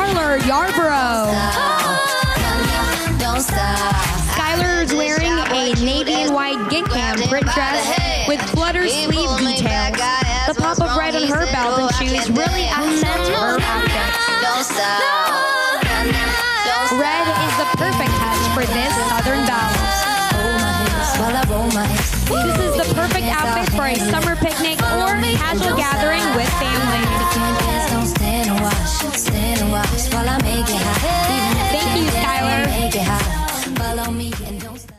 Skylar Yarborough. Skylar's wearing a navy and white gingham print dress with flutter sleeve details. The pop of red on her belt and shoes really accent her outfit. Red is the perfect touch for this Southern belle. This is the perfect outfit for a summer picnic or casual gathering with family.